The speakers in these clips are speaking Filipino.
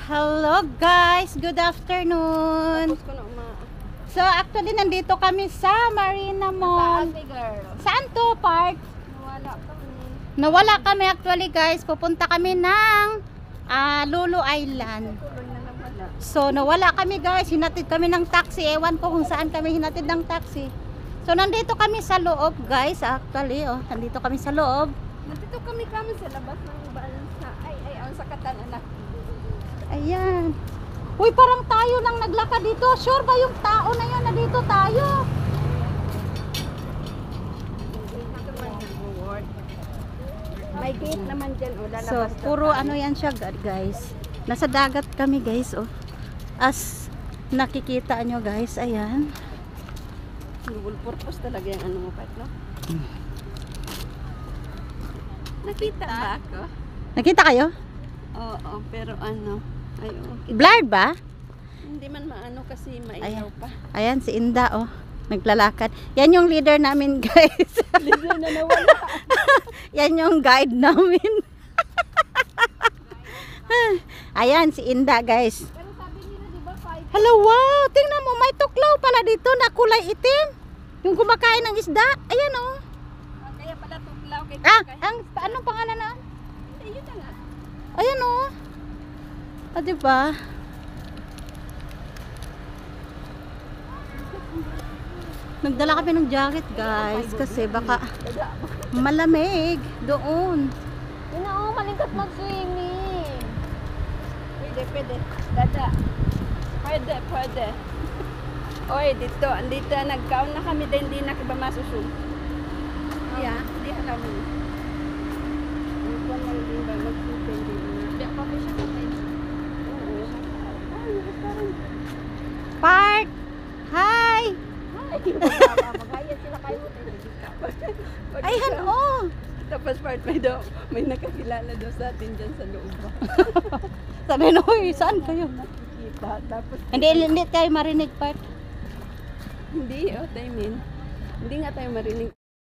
Hello guys, good afternoon. So actually nandito kami sa Marina Mall. Saan to part? Nawala kami actually guys. Pupunta kami ng Lulu Island. So nawala kami guys. Hinatid kami ng taxi. Ewan ko kung saan kami hinatid ng taxi. So nandito kami sa loob guys. Actually nandito kami sa loob. Nandito kami sa labas ng balansa. Ang sakatan anak. Ayan. Uy, parang tayo lang naglakad dito. Sure ba yung tao na yan na dito tayo? May gate naman dyan. So, puro ano yan siya guys. Nasa dagat kami guys. As nakikita nyo guys. Ayan. Dual purpose talaga yung ano mo pat, no? Nakita ba ako? Nakita kayo? Oo, pero ano? Blurred ba? Hindi man maano kasi mailaw pa. Ayan si Inda naglalakad. Yan yung leader namin guys. Leader na nawala. Yan yung guide namin. Ayan si Inda guys. Pero sabi nila diba 5? Hello, wow! Tingnan mo, may tuklaw pala dito na kulay itim. Yung kumakain ng isda. Ayan Kaya pala tuklaw kay anong pangalan na? Yun na nga. Ayan diba? Nagdala kami ng jacket guys kasi baka malamig doon. Malingkat mag-swimming. Pwede. Dada. Pwede. Oy, dito nagkaon na kami din, hindi na kiba masusug. Yeah, di alam mo. Hindi ba mag-swimming din. Biyak pa siya kapay. Part! Hi! Magaya sila kayo. Ayan Tapos part may nakakilala daw sa atin dyan sa loob. Sabi na, saan kayo? Nakikita. Tapos Hindi tayo marinig part. hindi, Taymin. Hindi nga tayo marinig.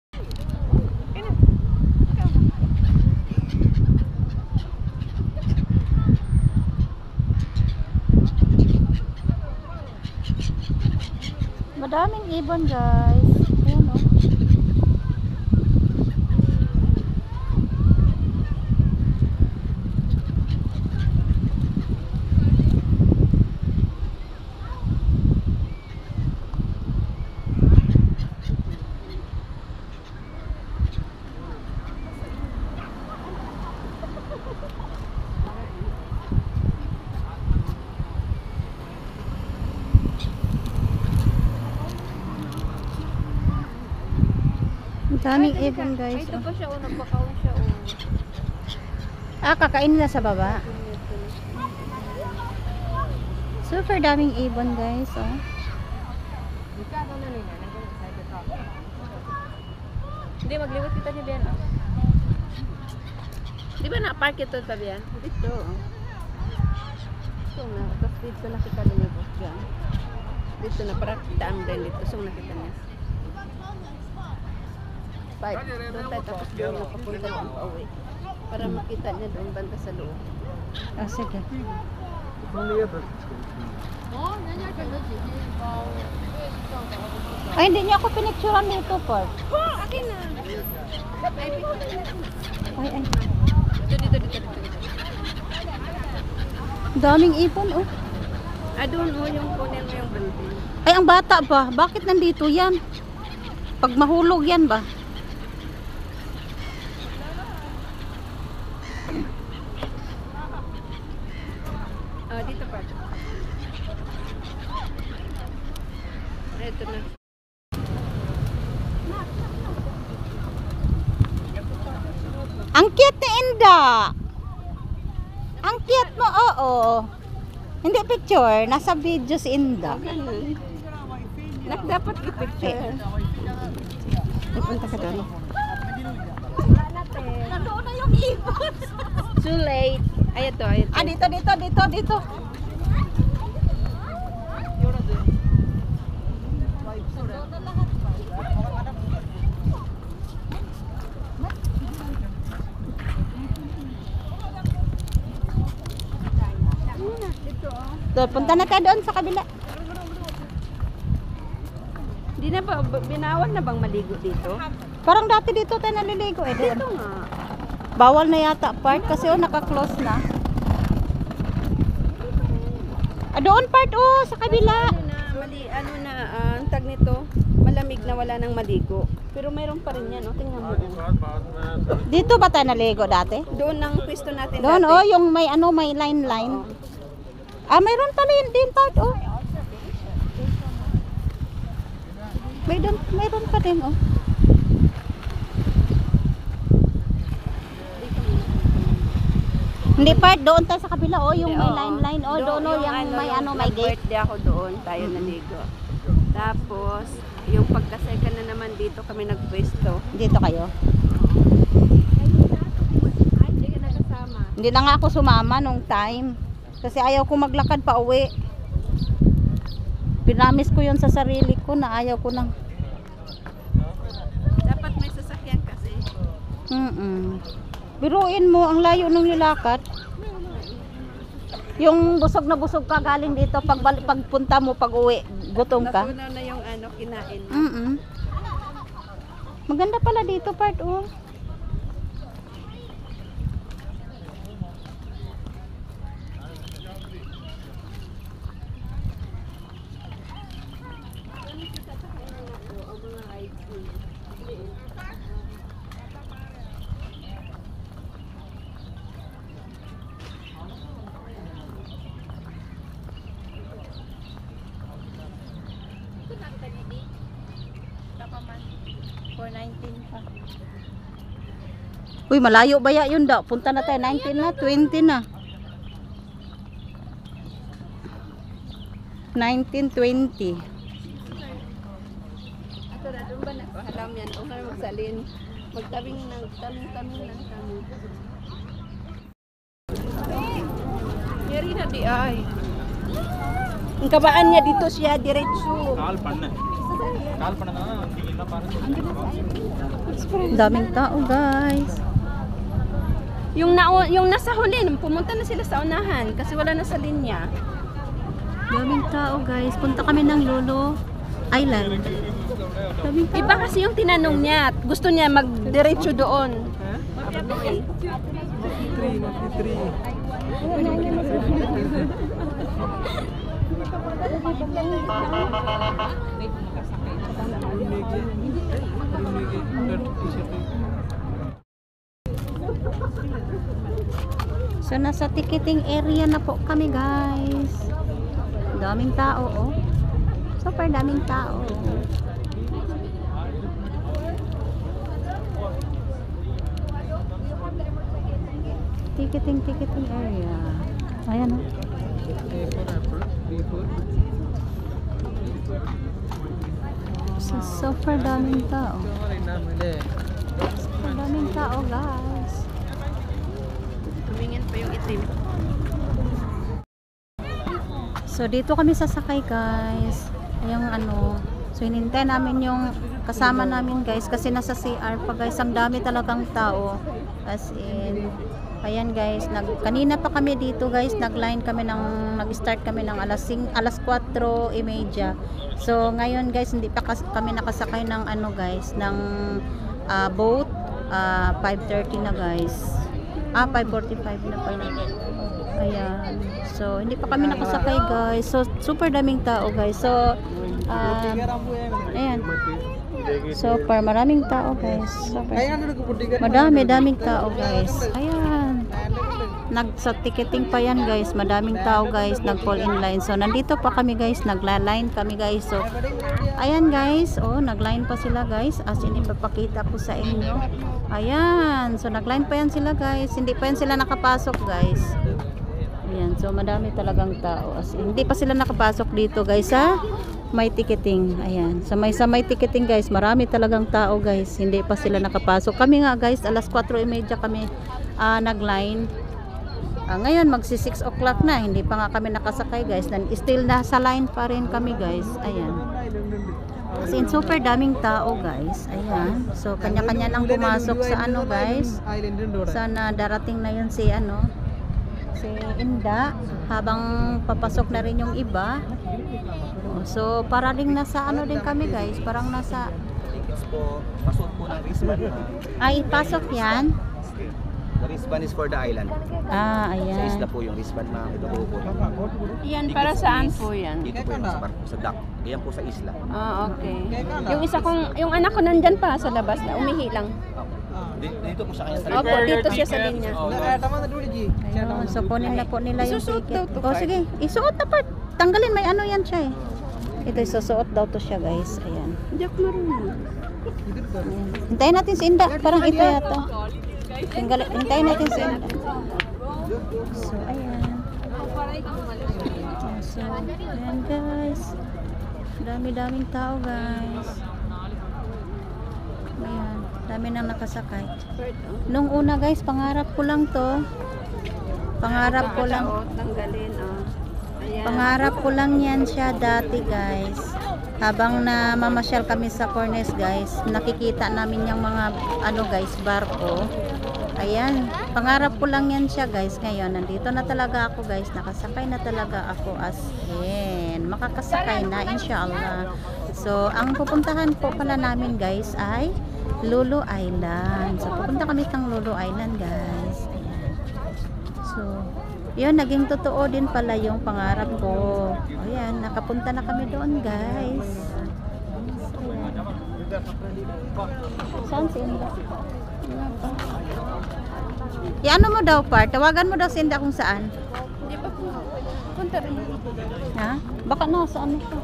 Madaming ibon guys. Ayan daming ibon guys. Ito pa siya, nagbakaon siya. Kakain nila sa baba. Super daming ibon guys. Hindi, magliwat kita ni Bian. Di ba na-park ito pa Bian? Dito. So na, tapos dito na kita lumibos dyan. Dito na, parang daan din dito. So nakita niya. Doon tayo tapos doon na papunta doon pa uwi. Para makita niya doon banda sa loob. Sige. Ay, hindi niya ako pinicturean dito part. Akin na! Ay. Dito. Daming ibon Doon yung kunin mo yung building. Ay, ang bata ba? Bakit nandito yan? Pag mahulog yan ba? Dito pa. Ito na. Ang cute ni Inda. Ang cute mo, Hindi picture, nasa video si Inda. Ganun. Dapat i-picture. Punta ka doon. Nandoon na yung ibon. Too late. Ay, ito. Dito. muna. Dito, oh. So, punta na tayo doon sa kabila. Di na ba, binawan na bang maligo dito? Parang dati dito tayo naliligo eh. Doon. Dito nga. Bawal na yata part kasi naka-close na. Doon part sa kabila. Ang tag nito, malamig na wala nang maligo. Pero mayroon pa rin yan, oh. Tingnan mo. Dito ba tayo naligo dati? Doon ang pwesto natin Doon dati. yung may may line. Oo. Mayroon pala yun din part Mayroon pa din Hindi part doon tayo sa kabila yung may line doon yung may gate. Birthday ako doon, tayo naligo. Tapos, yung pagka-second na naman dito kami nagpwesto. Dito kayo. Ay, hindi ka nakasama. Hindi na nga ako sumama nung time. Kasi ayaw ko maglakad pa uwi. Pinamis ko yun sa sarili ko na ayaw ko nang. Dapat may sasakyan kasi. Biruin mo, ang layo nung nilakad. Yung busog na busog ka galing dito, pagpunta mo, pag uwi, gutom ka. Natunaw na yung kinain. Maganda pala dito part Uy, malayo ba yun daw? Punta na tayo, 19 na, 20 na. 19, 20. Ato na, doon ba na? Halam yan. O nga magsalin. Magtabing lang kami. Yari na di ay. Ang kabaan niya dito siya, diretso. Daming tao, guys. Yung nasa huli, pumunta na sila sa unahan kasi wala na sa linya. Daming tao, guys. Punta kami ng Lolo Island. Daming tao. Iba kasi yung tinanong niya. Gusto niya magdiretso doon. So, nasa ticketing area na po kami, guys. Daming tao, Super daming tao. Ticketing area. Ayan, So, super daming tao. Super daming tao, guys. Tumingin pa yung itim. So, dito kami sasakay, guys. Yung so hinintay namin yung kasama namin, guys, kasi nasa CR pa, guys. Ang dami talagang tao. As in, ayan, guys, kanina pa kami dito, guys. Nag-line kami nag-start kami ng alas 4:30. So, ngayon, guys, hindi pa kami nakasakay ng guys, ng boat. 5:30 na, guys. 5:45 na pala. Ayan. So, hindi pa kami nakasakay, guys. So, super daming tao, guys. So, ayan. Super, maraming tao, guys. Super. Daming tao, guys. Ayan. Sa ticketing pa yan, guys. Madaming tao, guys. Nag-fall in line. So, nandito pa kami, guys. Nagla-line kami, guys. So, ayan, guys. Nag-line pa sila, guys. As in, ipapakita ko sa inyo. Ayan. So, nag-line pa yan sila, guys. Hindi pa yan sila nakapasok, guys. Ayan. So, madami talagang tao. As in, hindi pa sila nakapasok dito, guys, ha? May ticketing. Ayan. Sa may ticketing, guys. Marami talagang tao, guys. Hindi pa sila nakapasok. Kami nga, guys. Alas 4:30 kami nag-line. Ngayon, magsi 6 o'clock na. Hindi pa nga kami nakasakay, guys. Still nasa line pa rin kami, guys. Ayan. As in, super daming tao, guys. Ayan. So, kanya-kanya nang pumasok sa guys. Sana darating na yun si si Inda habang papasok na rin yung iba. So parating nasa ano din kami guys, parang nasa Tickets po, pasok po ng wristband, ma'am. ay pasok yan. The wristband is for the island. Ah, Sa isla ayan. po yung wristband, ma'am. Ito po po. Yan, para saan po yan? Dito po yung sa barko, sa dock. Ayan po sa isla. Ah, okay. Yung isa kong, yung anak ko nandyan pa sa labas na umihi lang. Dito po sa kanya sa Opo, dito siya sa linya. Ayun, so kunin na po nila yung Isusuot daw ticket. to, O sige, isuot na part. Tanggalin, may ano yan siya eh. Ito, isusuot daw to siya guys. Ayan. Hindi ako marunong. Ayan. Hintayin natin si Inda. Parang ito yata. Hintayin natin si Inda. So, ayan. So, ayan guys. Dami-daming tao guys. Ayan. Dami nang nakasakay. Nung una guys, pangarap ko lang to. Pangarap ko lang. Tanggalin, oh. Ayan. Pangarap ko lang yan siya dati guys. Habang na mamasyal kami sa Cornes guys, nakikita namin yung mga ano guys, barko. Ayan, pangarap ko lang yan siya guys. Ngayon, nandito na talaga ako guys. Nakasakay na talaga ako as in. Makakasakay na inshallah. So, ang pupuntahan po pala namin guys ay Lulu Island. So, pupunta kami ng Lulu Island guys. Ayan. So, yun, naging totoo din pala yung pangarap ko. Ayan, nakapunta na kami doon guys. So, ayan. Saan si Inda? Iano mo daw part? Tawagan mo daw si Inda kung saan. Hindi pa po. Punta rin. Ha? Baka nasa ano siya.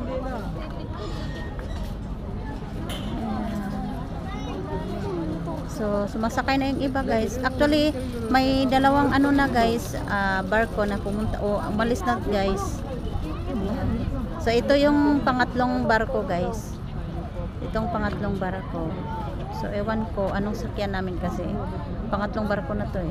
So, sumasakay na yung iba guys. Actually, may dalawang ano na guys, barko na pumunta o umalis na guys. So, ito yung pangatlong barko guys. Itong pangatlong barko. So, ewan ko anong sakyan namin kasi. Pangatlong barko na to eh.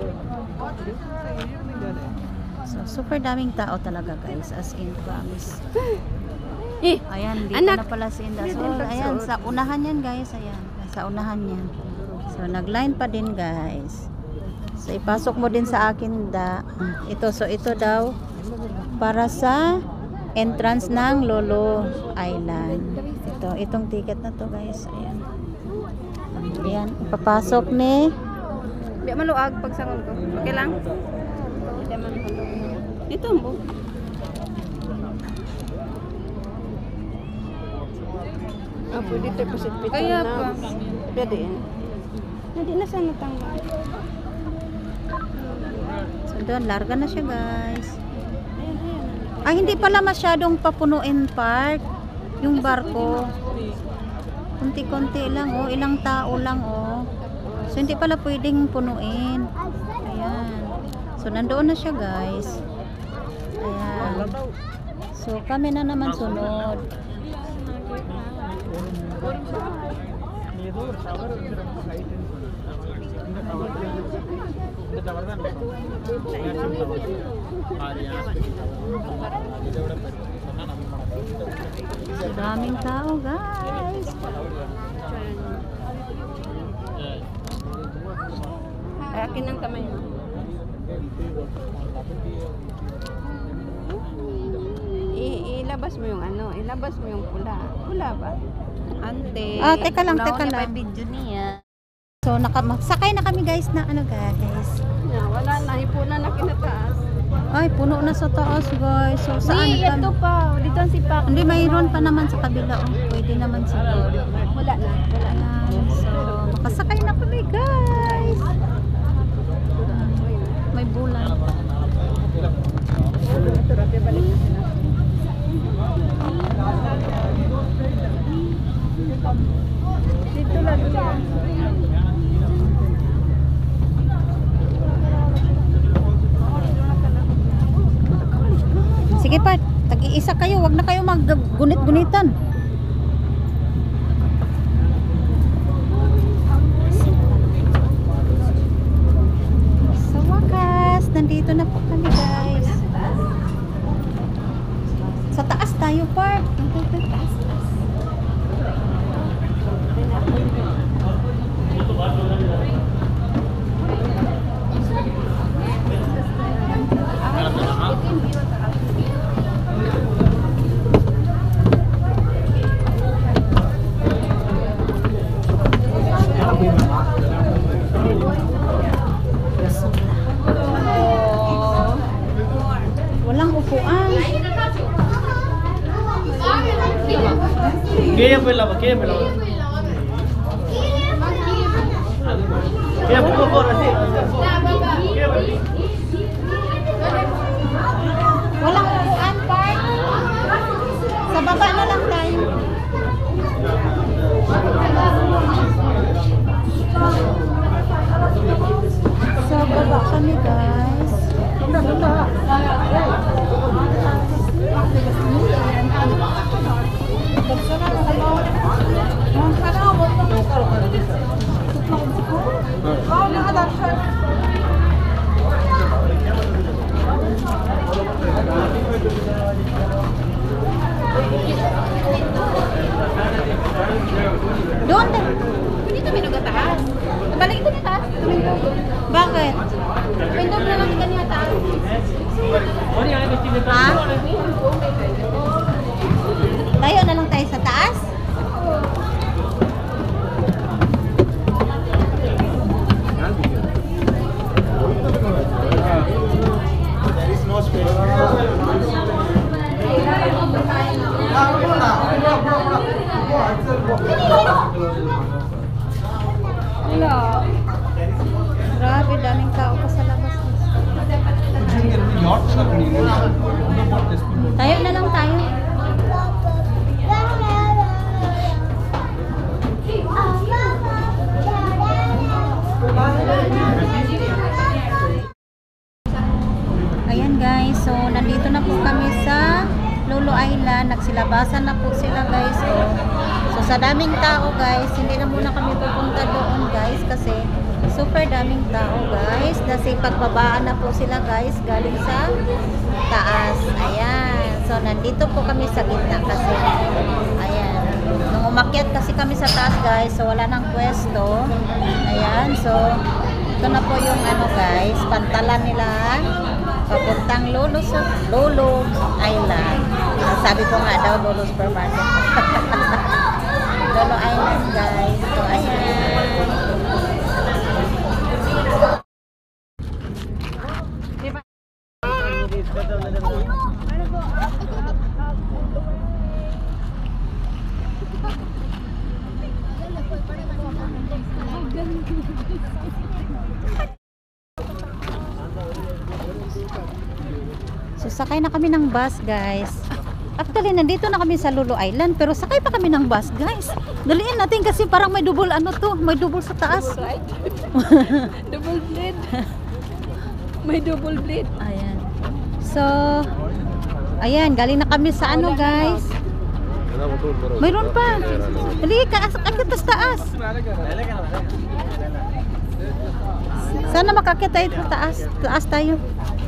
So, super daming tao talaga guys. As in, promise. Eh, Ayan, dito anak. na pala si Inda. So, ayan, sa unahan yan guys. Ayan, sa unahan yan. So, nagline pa din guys. So, ipasok mo din sa akin da. Ito, so ito daw para sa entrance ng Lolo Island. Ito, itong ticket na to guys. Ayan. Ayan, ipapasok ni Di maluag pagsangon ko. Okay lang? Hindi man maluag. Ito mo. Ah, pwede tayo pasit-pitan na. Kaya pa. Pwede yan. Hindi na sana tanggal. So, doon, larga na siya guys. Ayan, ayan. Ay, hindi pala masyadong papunuin part yung barko. Kunti-kunti lang oh, ilang tao lang oh. So hindi pala pwedeng punuin. Ayan. So nandoon na siya guys. Ayan. So kami na naman sunod. So, daming tao guys. Ay, akin ang kamay mo. Ilabas mo yung ano, ilabas mo yung pula. Pula ba? Ante. Ah, teka lang, teka lang. Video niya. So sakay na kami guys na ano guys. Wala na, ipunan na kinataas. Ay, puno na sa taas guys. So saan Di, ito kami? pa. Dito ang sipak. Hindi, mayroon pa naman sa kabila oh. Pwede naman siguro. Wala na. Wala na. Ayan. So makasakay na kami guys. May bulan. Balik na sila. Dito lang yan. Sige pa, tag-iisa kayo, wag na kayo maggunit-gunitan. Sa wakas, nandito na po kami guys. Sa taas tayo, Park. Taas. Walang upuan. Kaya pala ba? Kaya pala ba? Kaya po po kasi. Walang upuan, Park. Sa baba na lang tayo. Sa baba kami, guys. Doon din. Hindi kami nagataas. Balik ito nita. Bakit? Pindog na lang ganyan taas. Ha? Tayo na lang tayo sa taas? There is no space. Grabe, daming tao pa sa labas. Tayo na lang tayo. Ayan guys, so nandito na po kami sa Lolo Island. Nagsilabasan na po sila guys. So sa daming tao guys, hindi na muna kami pupunta doon guys kasi super daming tao guys. Pagbabaan na po sila guys galing sa taas. Ayan. So nandito po kami sa gitna kasi ayan. Nung umakyat kasi kami sa taas guys, so wala nang pwesto. Ayan. So ito na po yung ano guys, pantalan nila papuntang Lolo Island. Sabi ko nga daw Lolo Supermarket. Lolo Island guys. So ayan. So sakay na kami ng bus guys. Actually nandito na kami sa Lolo Island pero sakay pa kami ng bus guys. Daliin natin kasi parang may double ano to, may double sa taas. Double blade. May double blade. Ayan. So ayan, galing na kami sa ano guys. Mayroon pa. Dali ka, akit sa taas. Sana makakit tayo sa taas. Taas tayo.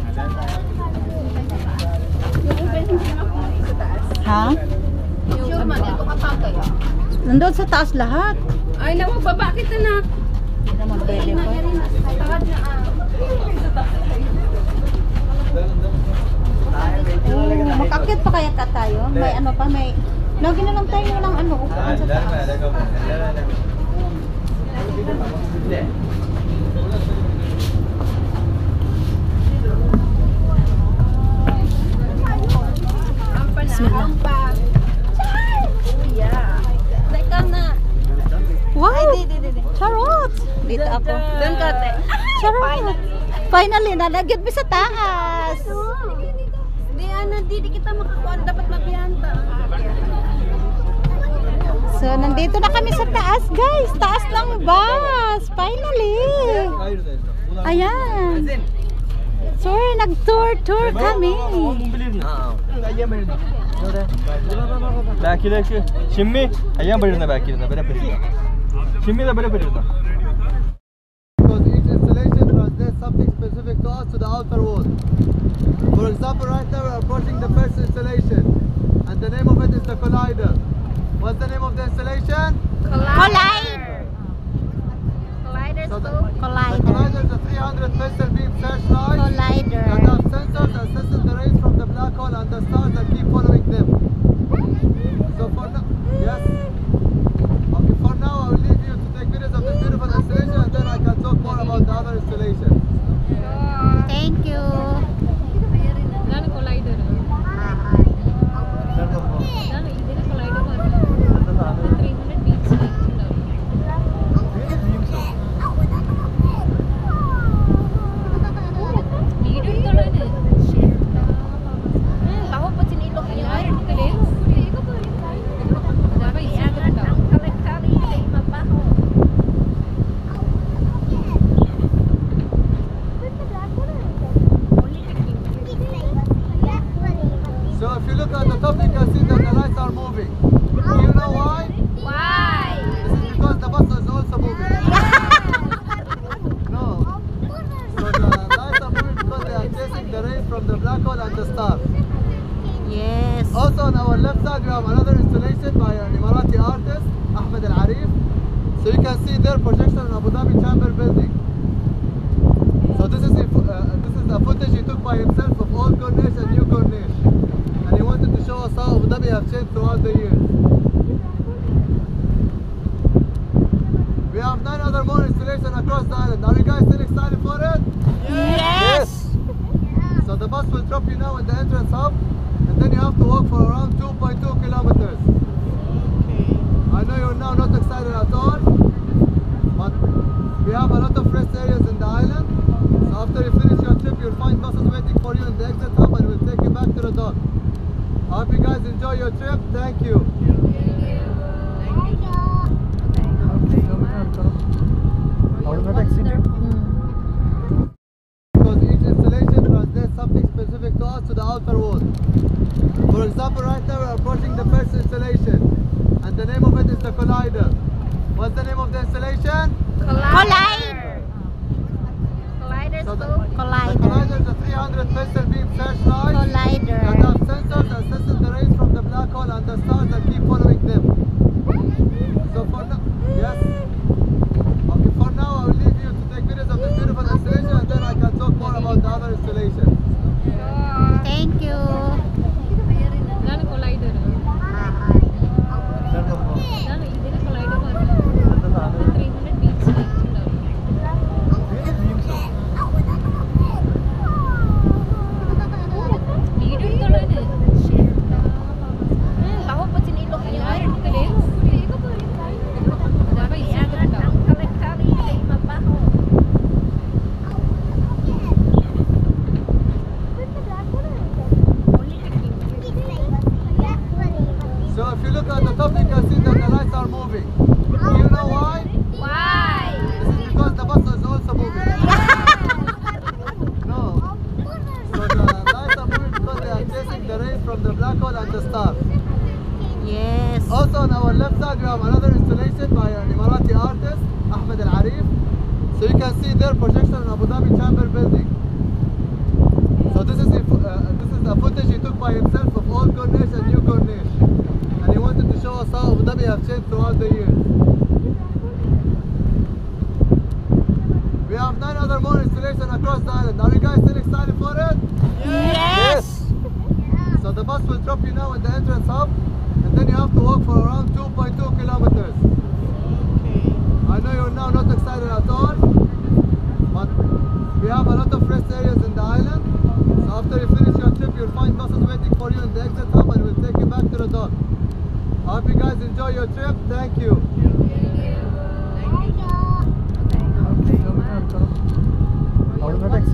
Ha? Sure man, ito kapag kayo. Nandun sa taas lahat. Ay, namababa kita na. Hindi naman pwede po. Takad na Makakit pa kaya ka tayo? May ano pa, may... Lagi na lang tayo walang ano, upuan sa taas. Bismillah. Teka na. Wow! Charot! Dito ako. Doon ka, te. Charot! Finally, nalagyan mo sa taas! Di kita makakuha. Dapat mabiyanta. So, nandito na kami sa taas, guys. Taas ng bus. Finally. Ayan. So, nag-tour kami. ಬ್ಯಾಕಿലേക്ക് ಶಿಮ್ಮಿ ಅಯ್ಯ ಬಡಿರ್ನ ಬ್ಯಾಕಿರ್ನ ಬೇರೆ ಬಡಿರ್ನ ಶಿಮ್ಮಿದ ಬೇರೆ ಬಡಿರ್ನ Because each installation translates something specific to us to the outer world. For example, right now we're approaching the first installation and the name of it is the Collider. What's the name of the installation? Collide. Collide. So the Collider. collider is a 300 pixel beam searchlight Collider. that have sensors assessing the rays from the black hole and the stars and keep following them. So for now, yes. Okay, for now I will leave you to take videos of this beautiful installation and then I can talk more about the other installation. Thank you. ഇതാണ് collider ഇതാണ് സംഭവം. ഇതാണ് ഇതിന് കൊളൈഡർ പറഞ്ഞത് എന്താ സാധനം? 300 ബീറ്റ്സ് ഉണ്ടാവും Beams ഓ? വീഡിയോ എടുത്തോളാന് എല്ലാവരും എടുക്കലേ അതാവുമ്പോ ഈസി ആയിട്ടുണ്ടാവും So if you look at the top you can see that the lights are moving. Do you know why? This is because the bus is also moving. No. So the lights are moving because they are chasing the rays from the black hole and the star. Yes. Also on our left side we have another installation by an Emirati artist, Ahmed Al Arif. So you can see their projection in Abu Dhabi Chamber building. So this is the footage he took by himself of old Corniche and new Corniche. And he wanted to show us how Abu Dhabi have changed throughout the years. We have 9 other more installations across the island. Are you guys still excited for it? Yes. So the bus will drop you now at the entrance hub, and then you have to walk for around 2.2 kilometers. I know you're now not excited at all, but we have a lot of rest areas in the island. So after you finish your trip, you'll find buses waiting for you in the exit hub, and we'll take you back to the dock. I hope you guys enjoy your trip. Thank you. അവിടുന്ന് taxi Because each installation translates something specific to us to the outer world. For example, right now we're approaching the first installation, and the name of it is the Collider. What's the name of the installation? Collider. So the Collider. Collider is a 300 pixel beam searchlight Collider. that have sensors assessing the rays from the black hole and the stars and keep following them. So for now, yes. Okay, for now I will leave you to take videos of this beautiful installation and then I can talk more about the other installation. Thank you. ഇതാണ് collider ഇതാണ് സംഭവം. ഇതാണ് ഇതിന് കൊളൈഡർ പറഞ്ഞത് എന്താ സാധനം? 300 ബീറ്റ്സ് ഉണ്ടാവും Beams ഓ? വീഡിയോ എടുത്തോളാന് എല്ലാവരും എടുക്കലേ അതാവുമ്പോ ഈസി ആയിട്ടുണ്ടാവും So if you look at the top you can see that the lights are moving. Do you know why? This is because the bus is also moving. No. So the lights are moving because they are chasing the rays from the black hole and the star. Yes. Also on our left side we have another installation by an Emirati artist, Ahmed Al Arif. So you can see their projection in Abu Dhabi Chamber building. So this is the footage he took by himself of old Corniche and new Corniche. And he wanted to show us how Abu Dhabi have changed throughout the years. We have 9 other more installations across the island. Are you guys still excited for it? Yes. So the bus will drop you now at the entrance hub, and then you have to walk for around 2.2 kilometers. I know you're now not excited at all, but we have a lot of rest areas in the island. So after you finish your trip, you'll find buses waiting for you in the exit hub, and we'll take you back to the dock. I hope you guys enjoy your trip. Thank you. അവിടുന്ന് taxi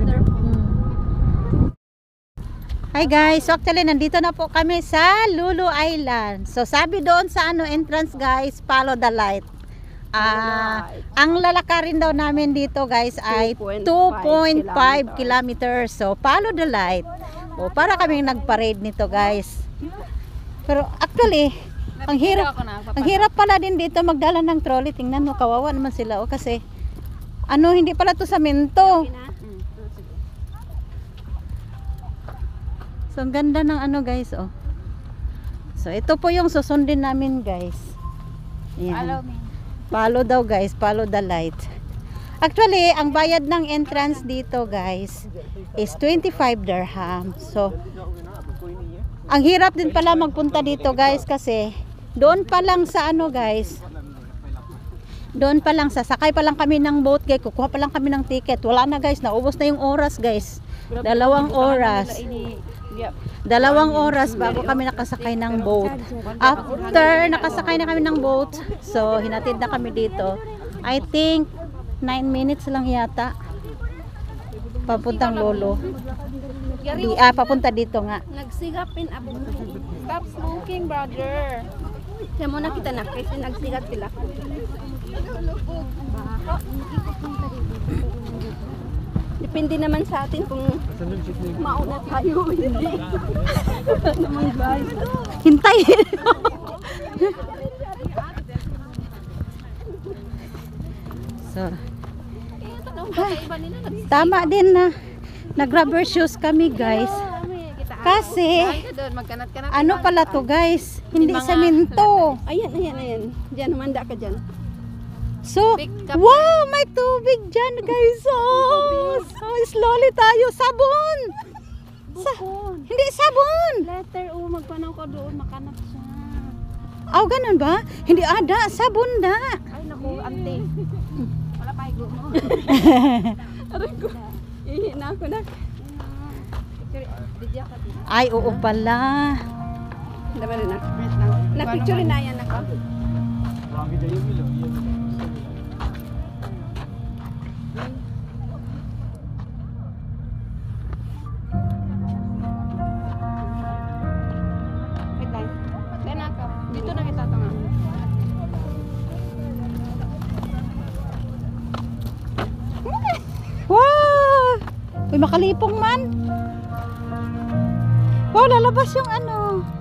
Hi guys, so actually nandito na po kami sa Lulu Island. So sabi doon sa entrance guys, follow the light. Ang lalakarin daw namin dito guys ay 2.5 kilometers. So follow the light. O para kaming nagparade nito guys. Pero actually, ang hirap pala din dito magdala ng trolley. Tingnan mo, kawawa naman sila kasi hindi pala to samento. So, ang ganda ng guys, oh. So, ito po yung susundin namin, guys. Ayan. Follow daw, guys. Follow the light. Actually, ang bayad ng entrance dito, guys, is 25 dirham. So, ang hirap din pala magpunta dito, guys, kasi doon pa lang sa ano, guys. Doon pa lang, sasakay pa lang kami ng boat, guys. Kukuha pa lang kami ng ticket. Wala na, guys. Naubos na yung oras, guys. 2 oras. 2 oras bago kami nakasakay ng boat. After nakasakay na kami ng boat, so hinatid na kami dito. I think 9 minutes lang yata. Papuntang Lolo. Papunta dito nga. Nagsigapin abo. Stop smoking, brother. Kaya muna kita na kasi nagsigat sila. Depende naman sa atin kung mauna tayo o hindi. Naman guys. Hintayin. So, tama din na nag-rubber shoes kami, guys. Kasi ano pala to, guys? Hindi semento. Ayan. Diyan, humanda ka dyan. So, wow, may tubig dyan, guys. Oh, so slowly tayo. Sabon! Hindi sabon! Letter O, magpanaw ka doon, makanap siya. Oh, ganun ba? Hindi ada, sabon da. Ay, naku, ante. Wala pa higo mo. Aray ko. Ihina ako na. Ay, oo pala. Dama rin na. Napicture na yan ako. Wait lang. Then ako. Dito na kita tanga. Wow! Uy, makalipong man. Wow, lalabas yung ano.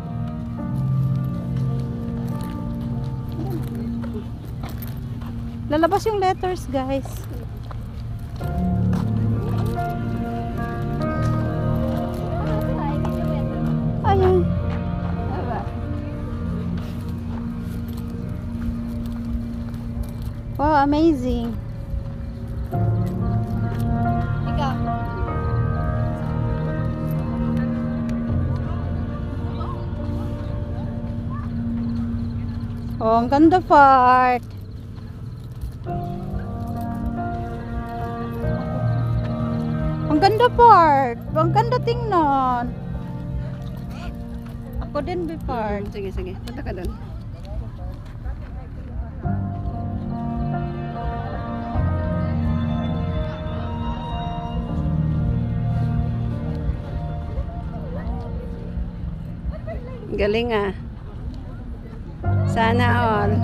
Lalabas yung letters, guys. Ayan. Wow, amazing. Ikaw. Oh, ang ganda part. Ang ganda part. Ang ganda tingnan. Ako din be part. Sige. Punta ka doon. Galing ah. Sana all.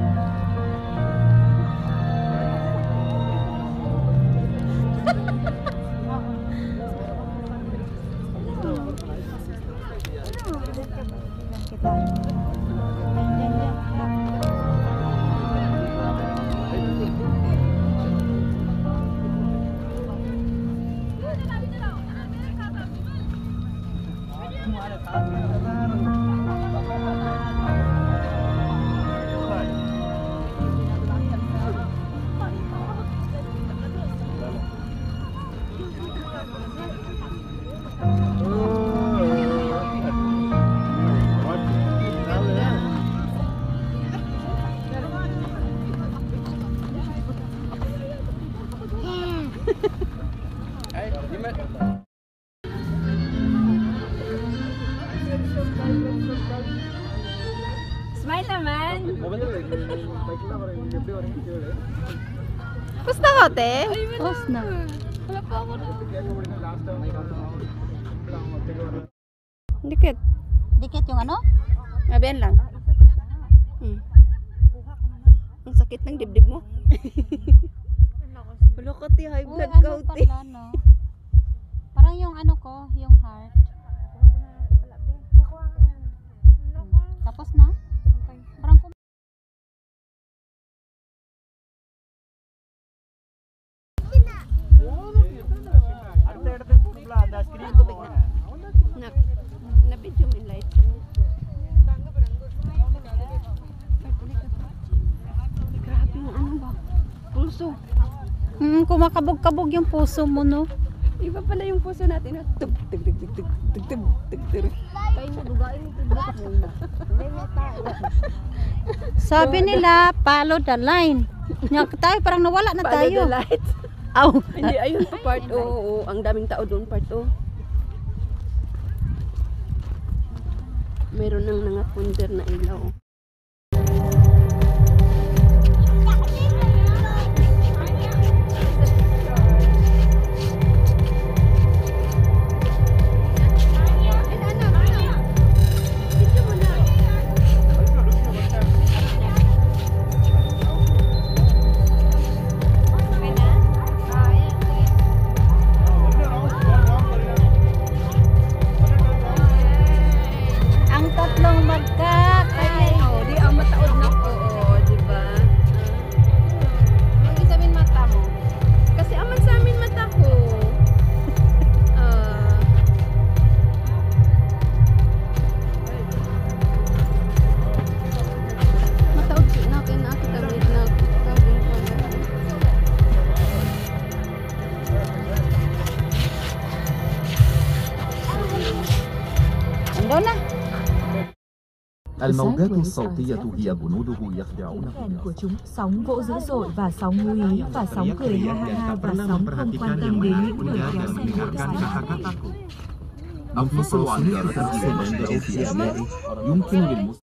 Smile naman. Gusto ko, te? Tapos na. Wala pa ako na. Dikit. Dikit yung ano? Abiyan lang. Ang sakit ng dibdib mo. Wala ka, te. High blood ka, Ano te. pala, no? Parang yung ano ko, yung heart. Tapos na? Parang Na-video mo yung light. Grabe yung ano ba? Pulso. kumakabog-kabog yung puso mo, no? Iba pala yung puso natin na tug tug tug tug tug tug tug tug tug. Kayo mo dugain ito ba muna. Hindi mo tayo. Sabi nila, follow the line. Tayo, parang nawala na Follow the tayo. light. Aw. Hindi, ayun pa part O. Oo, ang daming tao doon part O. Meron nang nangapunder na ilaw. Ang tatlong magkakay. Oh, di ang mataod na. Oo, di ba? Ano sabihin mata mo? Kasi aman sa amin mata ko. Mataod si na kay na kita wait na tawagin ko na. Ando na. الموجات الصوتية هي جنوده يخدعون Fan của chúng, sóng vỗ dữ dội và sóng ngú ý và sóng cười ha ha ha và sóng không quan tâm đến những người kéo xe ngựa xa. الفصل عن التركيب عنده في أسمائه يمكن للمستمع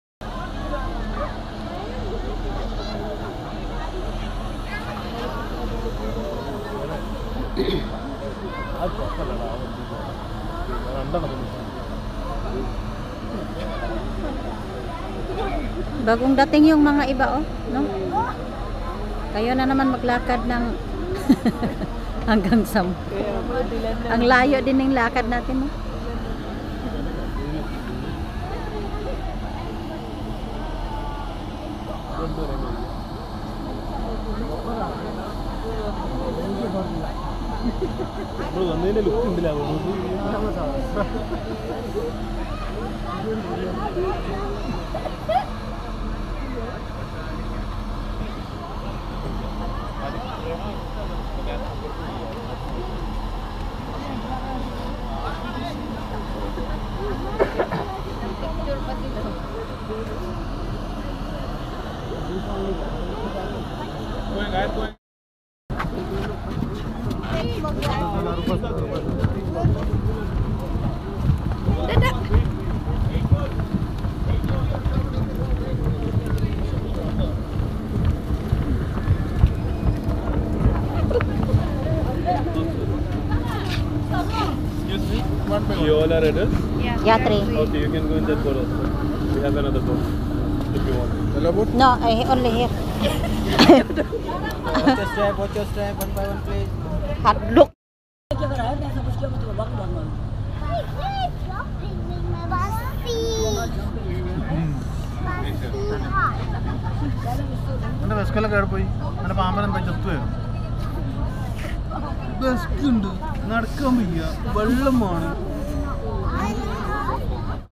Bagong dating yung mga iba, oh, no? Kayo na naman maglakad ng hanggang sa ang layo din ng lakad natin, no? You all are adults? Yeah, 3. Okay, you can go in that door also. We have another door if you want. No, I only here. Watch your step, one by one please. Hadlok. എന്റെ വിസ്കെല്ലാം കയറിപ്പോയി എന്റെ പാമ്പൻ എന്താ ചത്തുപോയോ വിസ്കുണ്ട് നടക്കാൻ വയ്യ വെള്ളമാണ്